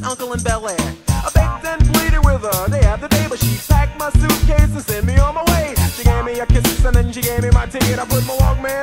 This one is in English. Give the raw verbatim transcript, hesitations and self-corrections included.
an uncle in Bel Air. I begged and pleaded with her day after day, but she packed my suitcase and sent me on my way. She gave me a kiss and then she gave me my ticket. I put my Walkman